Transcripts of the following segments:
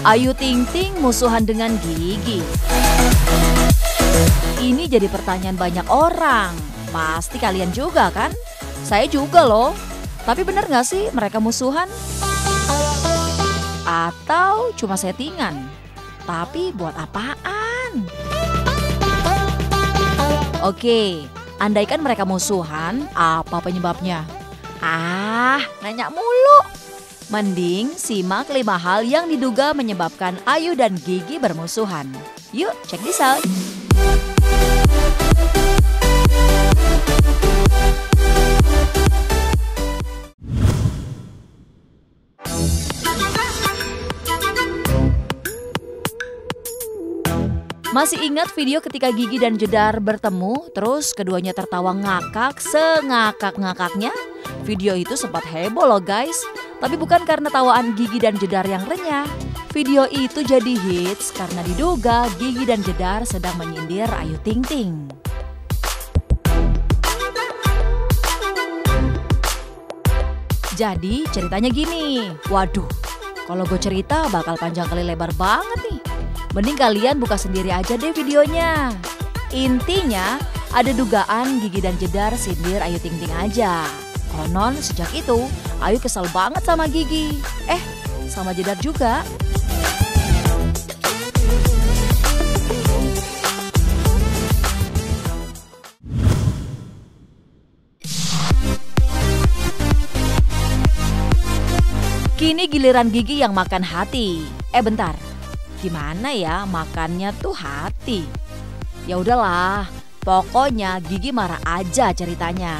Ayu Ting Ting musuhan dengan Gigi. Ini jadi pertanyaan banyak orang. Pasti kalian juga kan? Saya juga loh. Tapi bener gak sih mereka musuhan? Atau cuma settingan? Tapi buat apaan? Oke, andaikan mereka musuhan, apa penyebabnya? Nanya mulu. Mending simak 5 hal yang diduga menyebabkan Ayu dan Gigi bermusuhan. Yuk, check this out. Masih ingat video ketika Gigi dan Jedar bertemu, terus keduanya tertawa ngakak sengakak-ngakaknya? Video itu sempat heboh loh guys. Tapi bukan karena tawaan Gigi dan Jedar yang renyah. Video itu jadi hits karena diduga Gigi dan Jedar sedang menyindir Ayu Ting Ting. Jadi ceritanya gini. Waduh, kalau gue cerita bakal panjang kali lebar banget nih. Mending kalian buka sendiri aja deh videonya. Intinya ada dugaan Gigi dan Jedar sindir Ayu Ting Ting aja. Konon sejak itu Ayu kesal banget sama Gigi. Sama Jedar juga. Kini giliran Gigi yang makan hati. Bentar. Gimana ya makannya tuh hati? Ya udahlah, pokoknya Gigi marah aja ceritanya.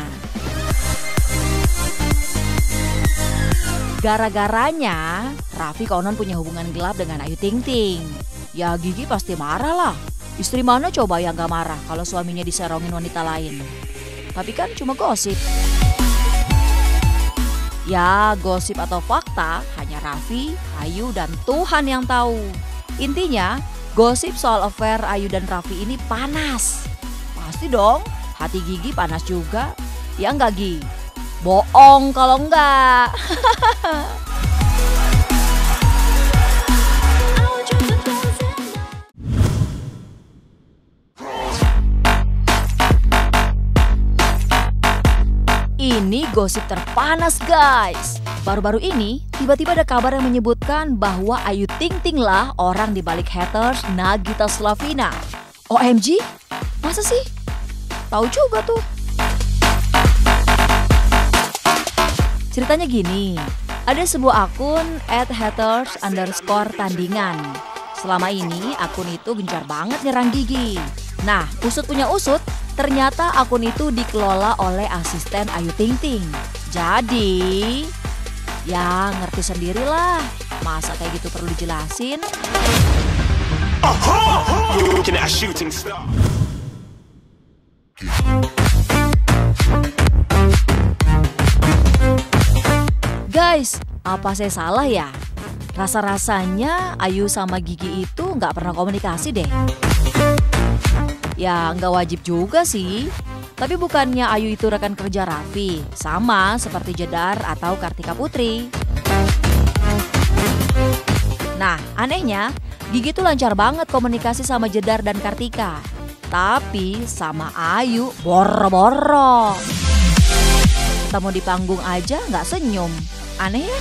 Gara-garanya Raffi konon punya hubungan gelap dengan Ayu Ting Ting. Ya Gigi pasti marah lah. Istri mana coba yang gak marah kalau suaminya diserongin wanita lain? Tapi kan cuma gosip. Ya gosip atau fakta hanya Raffi, Ayu dan Tuhan yang tahu. Intinya gosip soal affair Ayu dan Raffi ini panas. Pasti dong hati Gigi panas juga. Ya enggak Gi? Bohong kalau enggak. Ini gosip terpanas guys. Baru-baru ini tiba-tiba ada kabar yang menyebutkan bahwa Ayu Ting Ting lah orang di balik haters Nagita Slavina. OMG? Masa sih? Tahu juga tuh. Ceritanya gini, ada sebuah akun @haters_tandingan. Selama ini akun itu gencar banget nyerang Gigi. Nah, usut punya usut, ternyata akun itu dikelola oleh asisten Ayu Ting Ting. Jadi, ya ngerti sendirilah. Masa kayak gitu perlu dijelasin? Guys, apa saya salah ya? Rasa-rasanya Ayu sama Gigi itu nggak pernah komunikasi deh. Ya nggak wajib juga sih. Tapi bukannya Ayu itu rekan kerja Raffi, sama seperti Jedar atau Kartika Putri. Nah anehnya, Gigi tuh lancar banget komunikasi sama Jedar dan Kartika. Tapi sama Ayu boro-boro. Ketemu di panggung aja nggak senyum. Aneh ya?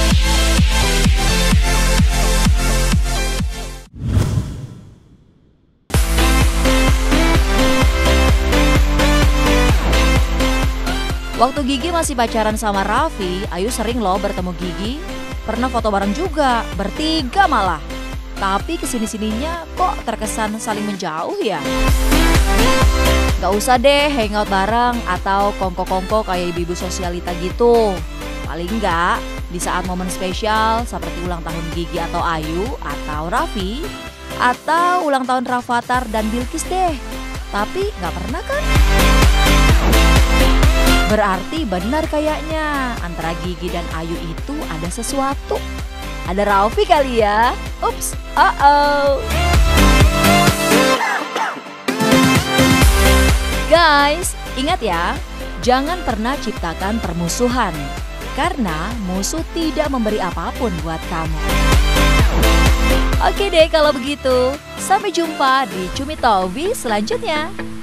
Waktu Gigi masih pacaran sama Raffi, Ayu sering loh bertemu Gigi. Pernah foto bareng juga, bertiga malah. Tapi kesini-sininya kok terkesan saling menjauh ya? Gak usah deh hangout bareng atau kongko-kongko kayak ibu-ibu sosialita gitu. Paling enggak di saat momen spesial seperti ulang tahun Gigi atau Ayu atau Raffi. Atau ulang tahun Rafathar dan Bilkis deh. Tapi gak pernah kan? Berarti benar kayaknya antara Gigi dan Ayu itu ada sesuatu. Ada Raffi kali ya? Ups, Guys, ingat ya, jangan pernah ciptakan permusuhan. Karena musuh tidak memberi apapun buat kamu. Oke deh kalau begitu, sampai jumpa di Cumi Talvi selanjutnya.